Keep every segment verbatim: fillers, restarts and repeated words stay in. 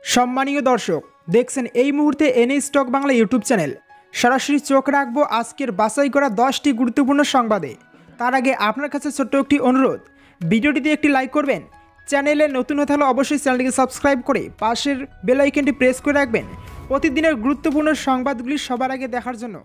সম্মানীয় দর্শক, দেখছেন এই মুহূর্তে এনএ স্টক বাংলা ইউটিউব চ্যানেল। সরাসরি চোখ রাখবো আজকের বাছাই করা দশটি গুরুত্বপূর্ণ সংবাদে। তার আগে আপনার কাছে ছোট্ট একটি অনুরোধ, ভিডিওটিতে একটি লাইক করবেন, চ্যানেলে নতুন হতে হলে অবশ্যই চ্যানেলটিকে সাবস্ক্রাইব করে পাশের বেল আইকনটি প্রেস করে রাখবেন প্রতিদিনের গুরুত্বপূর্ণ সংবাদগুলি সবার আগে দেখার জন্য।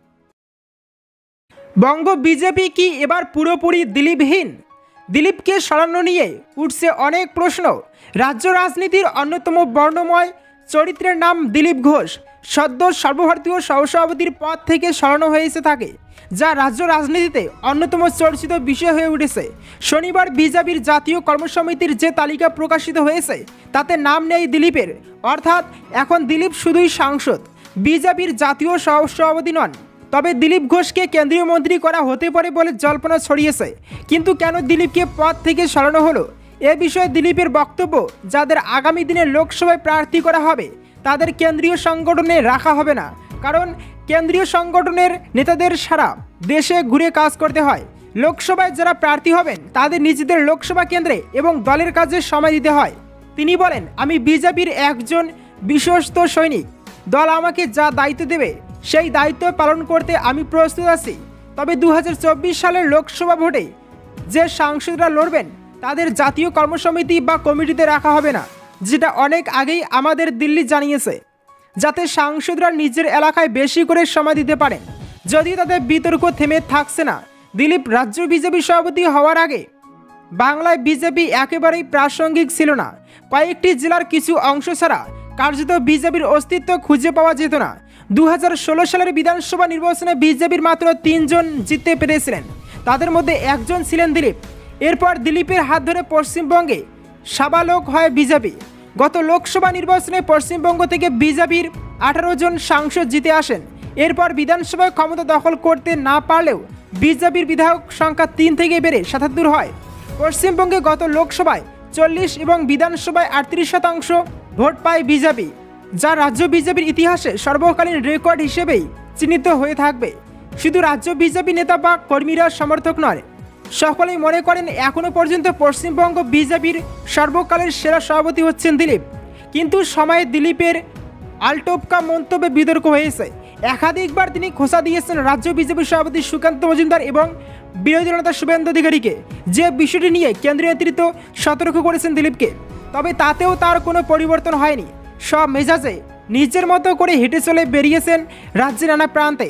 বঙ্গ বিজেপি কি এবার পুরোপুরি দিলীপহীন? দিলীপকে সরানো নিয়ে উঠছে অনেক প্রশ্ন। রাজ্য রাজনীতির অন্যতম বর্ণময় চরিত্রের নাম দিলীপ ঘোষ সদ্য সর্বভারতীয় সহসভাপতির পদ থেকে সরানো হয়েছে তাকে, যা রাজ্য রাজনীতিতে অন্যতম চর্চিত বিষয় হয়ে উঠেছে। শনিবার বিজেপির জাতীয় কর্মসমিতির যে তালিকা প্রকাশিত হয়েছে তাতে নাম নেই দিলীপের, অর্থাৎ এখন দিলীপ শুধুই সাংসদ, বিজেপির জাতীয় সহসভাপতি নন। তবে দিলীপ ঘোষকে কেন্দ্রীয় মন্ত্রী করা হতে পারে বলে জল্পনা ছড়িয়েছে। কিন্তু কেন দিলীপকে পদ থেকে সরানো হলো, এ বিষয়ে দিলীপের বক্তব্য, যাদের আগামী দিনে লোকসভায় প্রার্থী করা হবে তাদের কেন্দ্রীয় সংগঠনে রাখা হবে না, কারণ কেন্দ্রীয় সংগঠনের নেতাদের সারা দেশে ঘুরে কাজ করতে হয়। লোকসভায় যারা প্রার্থী হবেন তাদের নিজেদের লোকসভা কেন্দ্রে এবং দলের কাজে সময় দিতে হয়। তিনি বলেন, আমি বিজেপির একজন বিশ্বস্ত সৈনিক, দল আমাকে যা দায়িত্ব দেবে সেই দায়িত্ব পালন করতে আমি প্রস্তুত আছি। তবে দু হাজার চব্বিশ সালের লোকসভা ভোটে যে সাংসদরা লড়বেন তাদের জাতীয় কর্মসমিতি বা কমিটিতে রাখা হবে না, যেটা অনেক আগেই আমাদের দিল্লি জানিয়েছে, যাতে সাংসদরা নিজের এলাকায় বেশি করে সময় দিতে পারেন। যদিও তাদের বিতর্ক থেমে থাকছে না। দিলীপ রাজ্য বিজেপি সভাপতি হওয়ার আগে বাংলায় বিজেপি একেবারেই প্রাসঙ্গিক ছিল না। কয়েকটি জেলার কিছু অংশ ছাড়া কার্যত বিজেপির অস্তিত্ব খুঁজে পাওয়া যেত না। দু হাজার ষোলো সালের বিধানসভা নির্বাচনে বিজেপির মাত্র তিনজন জিততে পেরেছিলেন, তাদের মধ্যে একজন ছিলেন দিলীপ। এরপর দিলীপের হাত ধরে পশ্চিমবঙ্গে সাবালক হয় বিজেপি। গত লোকসভা নির্বাচনে পশ্চিমবঙ্গ থেকে বিজেপির আঠারো জন সাংসদ জিতে আসেন। এরপর বিধানসভায় ক্ষমতা দখল করতে না পারলেও বিজেপির বিধায়ক সংখ্যা তিন থেকে বেড়ে সাতাত্তর হয়। পশ্চিমবঙ্গে গত লোকসভায় চল্লিশ এবং বিধানসভায় আটত্রিশ শতাংশ ভোট পায় বিজেপি, যা রাজ্য বিজেপির ইতিহাসে সর্বকালীন রেকর্ড হিসেবেই চিহ্নিত হয়ে থাকবে। শুধু রাজ্য বিজেপি নেতা বা কর্মীরা সমর্থক নয়, সকলেই মনে করেন এখনও পর্যন্ত পশ্চিমবঙ্গ বিজেপির সর্বকালের সেরা সভাপতি হচ্ছেন দিলীপ। কিন্তু সময়ে দিলীপের আলটোপকা মন্তব্যে বিতর্ক হয়েছে। একাধিকবার তিনি খোঁচা দিয়েছেন রাজ্য বিজেপি সভাপতি সুকান্ত মজুমদার এবং বিরোধী নেতা শুভেন্দু অধিকারীকে, যে বিষয়টি নিয়ে কেন্দ্রীয় নেতৃত্ব সতর্ক করেছেন দিলীপকে। তবে তাতেও তার কোনো পরিবর্তন হয়নি। সব মেজাজে নিজের মতো করে হেঁটে চলে বেরিয়েছেন রাজ্যের নানা প্রান্তে।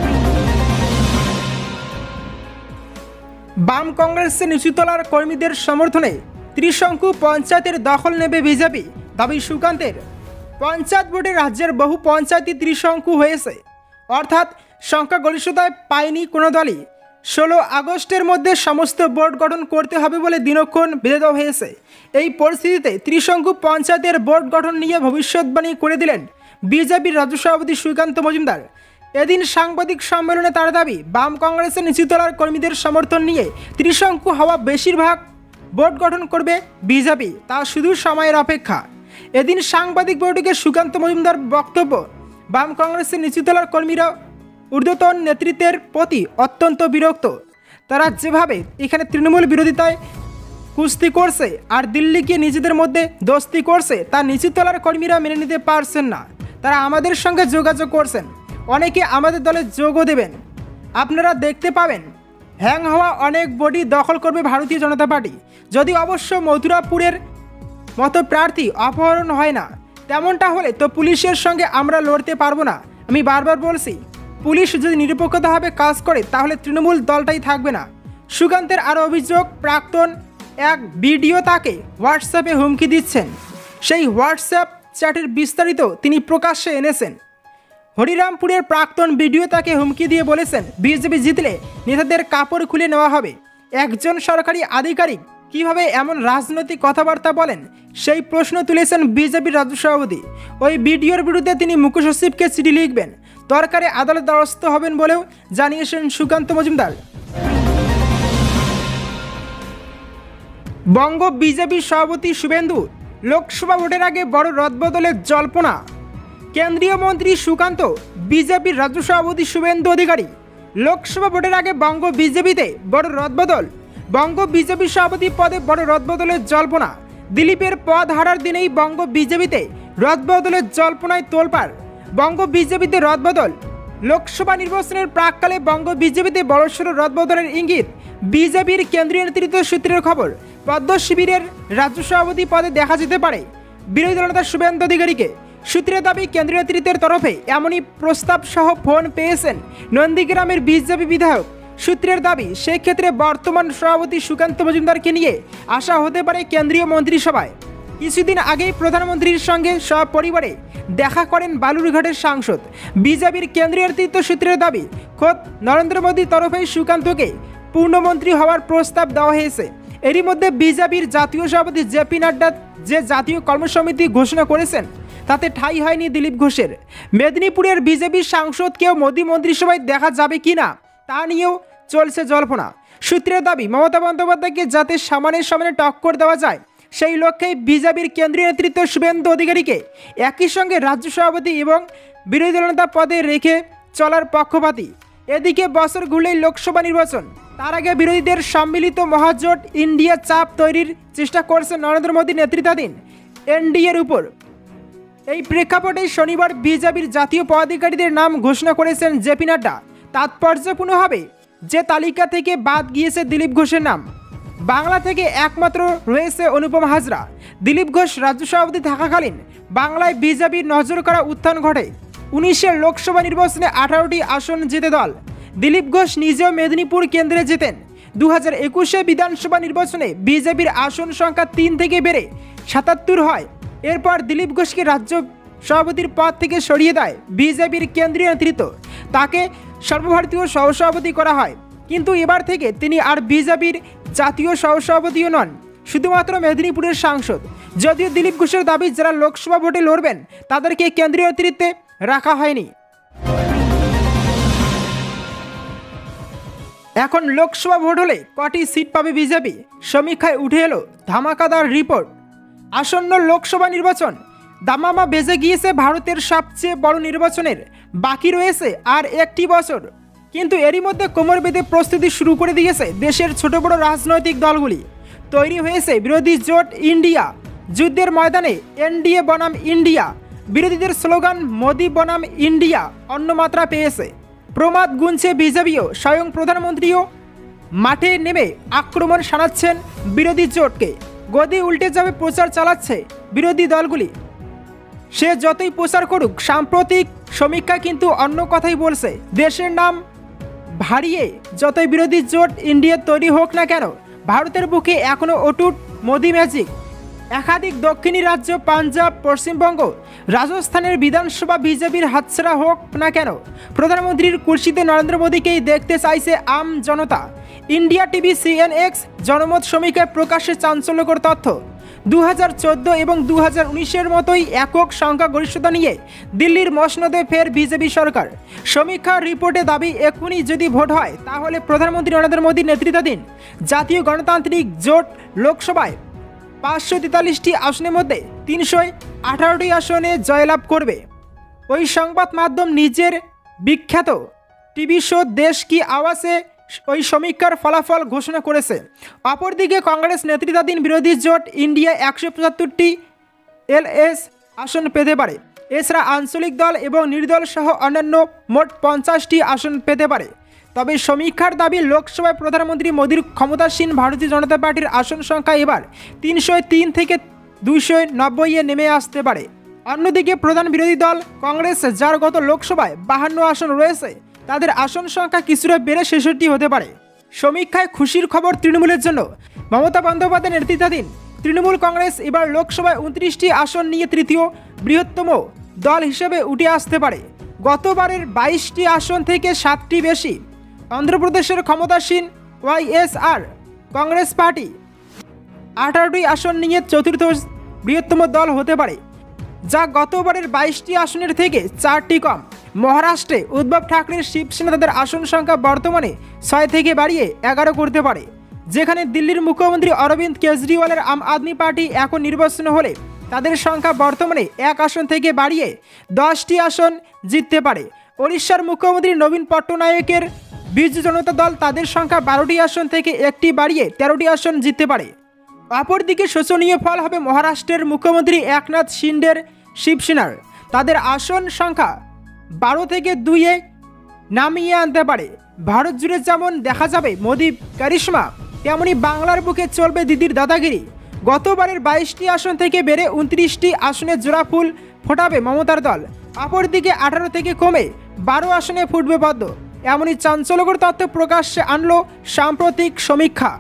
বাম কংগ্রেসের নিচুতলার কর্মীদের সমর্থনে ত্রিশঙ্কু পঞ্চায়েতের দখল নেবে বিজেপি, দাবি সুকান্তের। পঞ্চায়েত ভোটে রাজ্যের বহু পঞ্চায়েতই ত্রিশঙ্কু হয়েছে, অর্থাৎ সংখ্যাগরিষ্ঠতায় পায়নি কোনো দলই। ষোলো আগস্টের মধ্যে সমস্ত বোর্ড গঠন করতে হবে বলে দিনক্ষণ বেঁধে দেওয়া হয়েছে। এই পরিস্থিতিতে ত্রিশঙ্কু পঞ্চায়েতের বোর্ড গঠন নিয়ে ভবিষ্যৎবাণী করে দিলেন বিজেপির রাজ্য সভাপতি সুকান্ত মজুমদার। এদিন সাংবাদিক সম্মেলনে তার দাবি, বাম কংগ্রেসের নিচুতলার কর্মীদের সমর্থন নিয়ে ত্রিশঙ্কু হওয়া বেশিরভাগ বোর্ড গঠন করবে বিজেপি, তা শুধু সময়ের অপেক্ষা। এদিন সাংবাদিক বৈঠকে সুকান্ত মজুমদার বক্তব্য, বাম কংগ্রেসের নিচুতলার কর্মীরা ঊর্ধ্বতন নেতৃত্বের প্রতি অত্যন্ত বিরক্ত। তারা যেভাবে এখানে তৃণমূল বিরোধিতায় কুস্তি করছে আর দিল্লিকে নিজেদের মধ্যে দোস্তি করছে, তা নিচুতলার কর্মীরা মেনে নিতে পারছেন না। তারা আমাদের সঙ্গে যোগাযোগ করছেন, অনেকে আমাদের দলে যোগও দেবেন। আপনারা দেখতে পাবেন হ্যাং হওয়া অনেক বডি দখল করবে ভারতীয় জনতা পার্টি, যদি অবশ্য মথুরাপুরের মতো প্রার্থী অপহরণ হয় না। তেমনটা হলে তো পুলিশের সঙ্গে আমরা লড়তে পারবো না। আমি বারবার বলছি, পুলিশ যদি নিরপেক্ষতাভাবে কাজ করে তাহলে তৃণমূল দলটাই থাকবে না। সুকান্তের আরও অভিযোগ, প্রাক্তন এক ভিডিও তাকে হোয়াটসঅ্যাপে হুমকি দিচ্ছেন। সেই হোয়াটসঅ্যাপ চ্যাটের বিস্তারিত তিনি প্রকাশ্যে এনেছেন। হরিরামপুরের প্রাক্তন ভিডিও তাকে হুমকি দিয়ে বলেছেন, বিজেপি জিতলে নেতাদের কাপড় খুলে নেওয়া হবে। একজন সরকারি আধিকারিক কিভাবে এমন রাজনৈতিক কথাবার্তা বলেন, সেই প্রশ্ন তুলেছেন বিজেপির রাজ্য সভাপতি। ওই ভিডিওর বিরুদ্ধে তিনি মুখ্য সচিবকে চিঠি লিখবেন, দরকারে আদালত দ্বারস্থ হবেন বলেও জানিয়েছেন সুকান্ত মজুমদার। বঙ্গ বিজেপি সভাপতি শুভেন্দু লোকসভা ভোটের আগে বড় রদবদলের জল্পনা। কেন্দ্রীয় মন্ত্রী সুকান্ত, বিজেপির রাজ্য সভাপতি শুভেন্দু অধিকারী। লোকসভা ভোটের আগে বঙ্গ বিজেপিতে বড় রদবদল। বঙ্গ বিজেপি সভাপতি পদে বড় রদবদলের জল্পনা। দিলীপের পদ হারার দিনেই বঙ্গ বিজেপিতে রদবদলের জল্পনায় তোলপাড়। বঙ্গ বিজেপিতে রদবদল। লোকসভা নির্বাচনের প্রাককালে বঙ্গ বিজেপিতে বড়সড় রদবদলের ইঙ্গিত। বিজেপির কেন্দ্রীয় নেতৃত্ব সূত্রের খবর, পদ্ম শিবিরের রাজ্য সভাপতি পদে দেখা যেতে পারে বিরোধী দলনেতা শুভেন্দু অধিকারীকে। সূত্রের দাবি, কেন্দ্রীয় নেতৃত্বের তরফে এমনই প্রস্তাব সহ ফোন পেয়েছেন নন্দীগ্রামের বিজেপি বিধায়ক। সূত্রের দাবি, সেক্ষেত্রে বর্তমান সভাপতি সুকান্ত মজুমদারকে নিয়ে আসা হতে পারে কেন্দ্রীয় মন্ত্রিসভায়। কিছুদিন আগেই প্রধানমন্ত্রীর সঙ্গে সপরিবারে দেখা করেন বালুরঘাটের সাংসদ। বিজেপির কেন্দ্রীয় নেতৃত্ব সূত্রের দাবি, খোদ নরেন্দ্র মোদীর তরফে সুকান্তকে পূর্ণমন্ত্রী হওয়ার প্রস্তাব দেওয়া হয়েছে। এরই মধ্যে বিজেপির জাতীয় সভাপতি জেপি নাড্ডা যে জাতীয় কর্মসমিতি ঘোষণা করেছেন তাতে ঠাঁই হয়নি দিলীপ ঘোষের। মেদিনীপুরের বিজেপির সাংসদকেও মোদী মন্ত্রিসভায় দেখা যাবে কিনা তা নিয়েও চলছে জল্পনা। সূত্রের দাবি, মমতা বন্দ্যোপাধ্যায়কে যাতে সমানে সমানে টক্কর দেওয়া যায় সেই লক্ষ্যেই বিজেপির কেন্দ্রীয় নেতৃত্ব শুভেন্দু অধিকারীকে একই সঙ্গে রাজ্য সভাপতি এবং বিরোধী দলনেতা পদে রেখে চলার পক্ষপাতী। এদিকে বছর ঘুরলেই লোকসভা নির্বাচন, তার আগে বিরোধীদের সম্মিলিত মহাজোট ইন্ডিয়া চাপ তৈরির চেষ্টা করছে নরেন্দ্র মোদী নেতৃত্বাধীন এনডিএর উপর। এই প্রেক্ষাপটে শনিবার বিজেপির জাতীয় পদাধিকারীদের নাম ঘোষণা করেছেন জেপি নাড্ডা। তাৎপর্যপূর্ণ হবে যে তালিকা থেকে বাদ গিয়েছে দিলীপ ঘোষের নাম। বাংলা থেকে একমাত্র রয়েছে অনুপম হাজরা। দিলীপ ঘোষ রাজ্য সভাপতি থাকাকালীন বাংলায় বিজেপির নজর করা উত্থান ঘটে। উনিশের লোকসভা নির্বাচনে আঠারোটি আসন জেতে দল। দিলীপ ঘোষ নিজেও মেদিনীপুর কেন্দ্রে জেতেন। দু হাজার একুশে বিধানসভা নির্বাচনে বিজেপির আসন সংখ্যা তিন থেকে বেড়ে সাতাত্তর হয়। এরপর দিলীপ ঘোষকে রাজ্য সভাপতির পদ থেকে সরিয়ে দেয় বিজেপির কেন্দ্রীয় নেতৃত্ব। তাকে সর্বভারতীয় সহসভাপতি করা হয়। কিন্তু এবার থেকে তিনি আর বিজেপির জাতীয় সহসভাপতিও নন, শুধুমাত্র মেদিনীপুরের সাংসদ। যদিও দিলীপ ঘোষের দাবি, যারা লোকসভা ভোটে লড়বেন তাদেরকে কেন্দ্রীয় নেতৃত্বে রাখা হয়নি। এখন লোকসভা ভোট হলে কটি সিট পাবে বিজেপি? সমীক্ষায় উঠে এলো ধামাকাদার রিপোর্ট। আসন্ন লোকসভা নির্বাচন দামামা বেজে গিয়েছে। ভারতের সবচেয়ে বড় নির্বাচনের বাকি রয়েছে আর একটি বছর, কিন্তু এরই মধ্যে কোমর বেঁধে প্রস্তুতি শুরু করে দিয়েছে দেশের ছোট বড় রাজনৈতিক দলগুলি। তৈরি হয়েছে বিরোধী জোট ইন্ডিয়া। যুদ্ধের ময়দানে এনডিএ বনাম ইন্ডিয়া। বিরোধীদের স্লোগান মোদি বনাম ইন্ডিয়া অন্য মাত্রা পেয়েছে। প্রমাদ গুনছে বিজেপিও। স্বয়ং প্রধানমন্ত্রীও মাঠে নেমে আক্রমণ শানাচ্ছেন বিরোধী জোটকে। গদি উল্টে যাবে প্রচার চালাচ্ছে বিরোধী দলগুলি। সে যতই প্রচার করুক, সাম্প্রতিক সমীক্ষা কিন্তু অন্য কথাই বলছে। দেশের নাম ভারিয়ে যতই বিরোধী জোট ইন্ডিয়া তৈরি হোক না কেন, ভারতের বুকে এখনও অটুট মোদি ম্যাজিক। একাধিক দক্ষিণী রাজ্য পাঞ্জাব, পশ্চিমবঙ্গ, রাজস্থানের বিধানসভা বিজেপির হাতছাড়া হোক না কেন, প্রধানমন্ত্রীর কুর্সিতে নরেন্দ্র মোদীকেই দেখতে চাইছে আম জনতা। ইন্ডিয়া টিভি সিএনএক্স জনমত সমীক্ষায় প্রকাশ্যে চাঞ্চল্যকর তথ্য। দু হাজার চোদ্দো এবং দু হাজার উনিশের মতোই একক সংখ্যাগরিষ্ঠতা নিয়ে দিল্লির মসনদে ফের বিজেপি সরকার। সমীক্ষার রিপোর্টে দাবি, এখনই যদি ভোট হয় তাহলে প্রধানমন্ত্রী নরেন্দ্র মোদীর নেতৃত্বাধীন জাতীয় গণতান্ত্রিক জোট লোকসভায় পাঁচশো তেতাল্লিশটি আসনের মধ্যে তিনশো আঠারোটি আসনে জয়লাভ করবে। ওই সংবাদ মাধ্যম নিজের বিখ্যাত টিভি শো দেশ কি আওয়াজে ওই সমীক্ষার ফলাফল ঘোষণা করেছে। অপরদিকে কংগ্রেস নেতৃত্বাধীন বিরোধী জোট ইন্ডিয়া একশো পঁচাত্তরটি এলএস আসন পেতে পারে। এছাড়া আঞ্চলিক দল এবং নির্দল সহ অন্যান্য মোট পঞ্চাশটি আসন পেতে পারে। তবে সমীক্ষার দাবি, লোকসভায় প্রধানমন্ত্রী মোদীর ক্ষমতাসীন ভারতীয় জনতা পার্টির আসন সংখ্যা এবার তিনশো তিন থেকে দুইশো নব্বইয়ে নেমে আসতে পারে। অন্যদিকে প্রধান বিরোধী দল কংগ্রেস, যার গত লোকসভায় বাহান্ন আসন রয়েছে, তাদের আসন সংখ্যা কিছুটা বেড়ে ছেষট্টি হতে পারে। সমীক্ষায় খুশির খবর তৃণমূলের জন্য। মমতা বন্দ্যোপাধ্যায়ের নেতৃত্বাধীন তৃণমূল কংগ্রেস এবার লোকসভায় উনত্রিশটি আসন নিয়ে তৃতীয় বৃহত্তম দল হিসেবে উঠে আসতে পারে। গতবারের বাইশটি আসন থেকে সাতটি বেশি। অন্ধ্রপ্রদেশের ক্ষমতাসীন ওয়াইএসআর কংগ্রেস পার্টি আঠারোটি আসন নিয়ে চতুর্থ বৃহত্তম দল হতে পারে, যা গতবারের বাইশটি আসনের থেকে চারটি কম। মহারাষ্ট্রে উদ্ধব ঠাকরের শিবসেনা তাদের আসন সংখ্যা বর্তমানে ছয় থেকে বাড়িয়ে এগারো করতে পারে, যেখানে দিল্লির মুখ্যমন্ত্রী অরবিন্দ কেজরিওয়ালের আম আদমি পার্টি এখন নির্বাচন হলে তাদের সংখ্যা বর্তমানে এক আসন থেকে বাড়িয়ে দশটি আসন জিততে পারে। ওড়িশার মুখ্যমন্ত্রী নবীন পট্টনায়কের বিজু জনতা দল তাদের সংখ্যা বারোটি আসন থেকে একটি বাড়িয়ে তেরোটি আসন জিততে পারে। অপরদিকে শোচনীয় ফল হবে মহারাষ্ট্রের মুখ্যমন্ত্রী একনাথ শিন্ডের শিবসেনার তাদের আসন সংখ্যা বারো থেকে দুইয়ে নামিয়ে আনতে পারে। ভারত জুড়ে যেমন দেখা যাবে মোদি কারিশমা, তেমনি বাংলার বুকে চলবে দিদির দাদাগিরি। গতবারের বাইশটি আসন থেকে বেড়ে উনত্রিশটি আসনে জোড়া ফুল ফোটাবে মমতার দল। অপরদিকে আঠারো থেকে কমে বারো আসনে ফুটবে পদ্ম। এমনই চাঞ্চল্যকর তথ্য প্রকাশ্যে আনলো সাম্প্রতিক সমীক্ষা।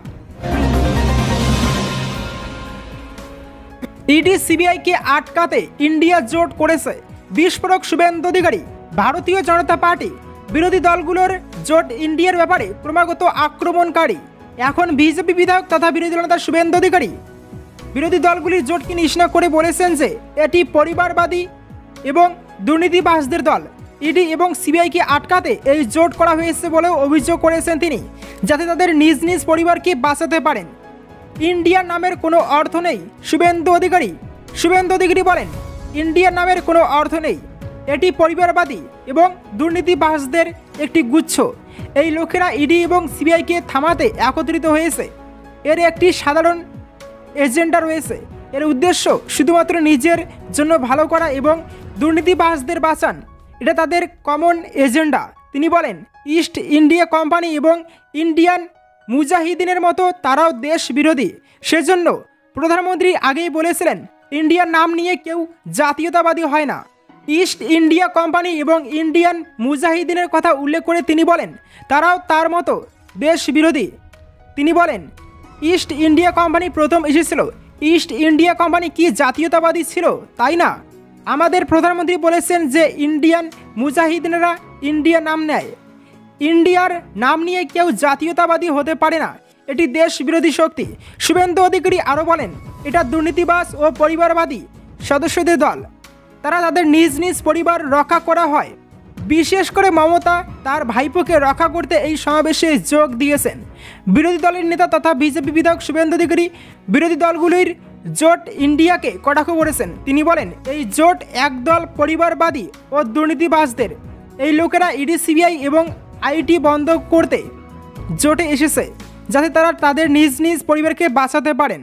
ইডি সিবিআইকে আটকাতে ইন্ডিয়া জোট করেছে, বিস্ফোরক শুভেন্দু অধিকারী। ভারতীয় জনতা পার্টি বিরোধী দলগুলোর জোট ইন্ডিয়ার ব্যাপারে ক্রমাগত আক্রমণকারী। এখন বিজেপি বিধায়ক তথা বিরোধী দলনেতা শুভেন্দু অধিকারী বিরোধী দলগুলির জোটকে নিশানা করে বলেছেন যে এটি পরিবারবাদী এবং দুর্নীতিবাজদের দল। ইডি এবং সিবিআইকে আটকাতে এই জোট করা হয়েছে বলেও অভিযোগ করেছেন তিনি, যাতে তাদের নিজ নিজ পরিবারকে বাঁচাতে পারেন। ইন্ডিয়ার নামের কোনো অর্থ নেই শুভেন্দু অধিকারী শুভেন্দু অধিকারী বলেন, ইন্ডিয়ার নামের কোনো অর্থ নেই, এটি পরিবারবাদী এবং দুর্নীতিবাজদের একটি গুচ্ছ। এই লোকেরা ইডি এবং সিবিআইকে থামাতে একত্রিত হয়েছে। এর একটি সাধারণ এজেন্ডা রয়েছে। এর উদ্দেশ্য শুধুমাত্র নিজের জন্য ভালো করা এবং দুর্নীতিবাজদের বাঁচান। এটা তাদের কমন এজেন্ডা। তিনি বলেন, ইস্ট ইন্ডিয়া কোম্পানি এবং ইন্ডিয়ান মুজাহিদিনের মতো তারাও দেশ বিরোধী। সেজন্য প্রধানমন্ত্রী আগেই বলেছিলেন, ইন্ডিয়ার নাম নিয়ে কেউ জাতীয়তাবাদী হয় না। ইস্ট ইন্ডিয়া কোম্পানি এবং ইন্ডিয়ান মুজাহিদিনের কথা উল্লেখ করে তিনি বলেন, তারাও তার মতো দেশ বিরোধী। তিনি বলেন, ইস্ট ইন্ডিয়া কোম্পানি প্রথম এসেছিল। ইস্ট ইন্ডিয়া কোম্পানি কি জাতীয়তাবাদী ছিল? তাই না। আমাদের প্রধানমন্ত্রী বলেছেন যে ইন্ডিয়ান মুজাহিদিনেরা ইন্ডিয়া নাম নেয়। ইন্ডিয়ার নাম নিয়ে কেউ জাতীয়তাবাদী হতে পারে না, এটি দেশ বিরোধী শক্তি। শুভেন্দু অধিকারী আরও বলেন, এটা দুর্নীতিবাজ ও পরিবারবাদী সদস্যদের দল। তারা তাদের নিজ নিজ পরিবার রক্ষা করা হয়। বিশেষ করে মমতা তার ভাইপোকে রক্ষা করতে এই সমাবেশে যোগ দিয়েছেন। বিরোধী দলের নেতা তথা বিজেপি বিধায়ক শুভেন্দু অধিকারী বিরোধী দলগুলির জোট ইন্ডিয়াকে কটাক্ষ করেছেন। তিনি বলেন, এই জোট একদল পরিবারবাদী ও দুর্নীতিবাজদের। এই লোকেরা ইডি সিবিআই এবং আইটি বন্ধ করতে জোটে এসেছে, যাতে তারা তাদের নিজ নিজ পরিবারকে বাঁচাতে পারেন।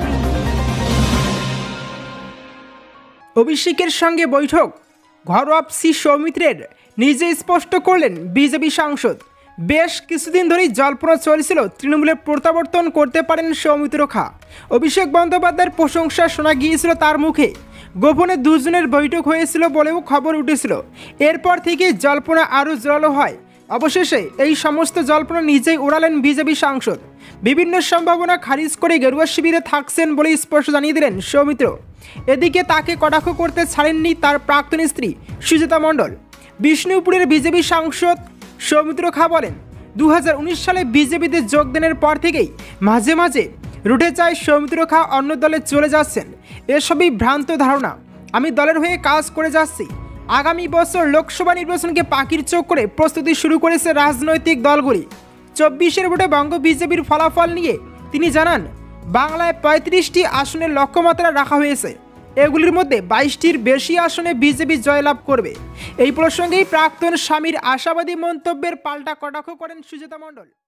অভিষেকের সঙ্গে বৈঠক, ঘরোয়াপসি সৌমিত্রের নিজে স্পষ্ট করলেন বিজেপি সাংসদ। বেশ কিছুদিন ধরেই জল্পনা চলছিল তৃণমূলে প্রত্যাবর্তন করতে পারেন সৌমিত্র খা। অভিষেক বন্দ্যোপাধ্যায়ের প্রশংসা শোনা গিয়েছিল তার মুখে। গোপনে দুজনের বৈঠক হয়েছিল বলেও খবর উঠেছিল। এরপর থেকে জল্পনা আরও জোরালো হয়। অবশেষে এই সমস্ত জল্পনা নিজেই উড়ালেন বিজেপি সাংসদ। বিভিন্ন সম্ভাবনা খারিজ করে গেরুয়া শিবিরে থাকছেন বলে স্পষ্ট জানিয়ে দিলেন সৌমিত্র। এদিকে তাকে কটাক্ষ করতে ছাড়েননি তার প্রাক্তন স্ত্রী সুজাতা মণ্ডল। বিষ্ণুপুরের বিজেপি সাংসদ সৌমিত্র খা বলেন, দু হাজার উনিশ সালে বিজেপিতে যোগদানের পর থেকেই মাঝে মাঝে রুটে যায় সৌমিত্র খা অন্য দলে চলে যাচ্ছেন। এসবই ভ্রান্ত ধারণা। আমি দলের হয়ে কাজ করে যাচ্ছি। আগামী বছর লোকসভা নির্বাচনকে পাখির চোখ করে প্রস্তুতি শুরু করেছে রাজনৈতিক দলগুলি। চব্বিশের ভোটে বঙ্গ বিজেপির ফলাফল নিয়ে তিনি জানান, বাংলায় পঁয়ত্রিশটি আসনের লক্ষ্যমাত্রা রাখা হয়েছে। এগুলির মধ্যে বাইশটির বেশি আসনে বিজেপি জয়লাভ করবে। এই প্রসঙ্গেই প্রাক্তন স্বামীর আশাবাদী মন্তব্যের পাল্টা কটাক্ষ করেন সুজাতা মণ্ডল।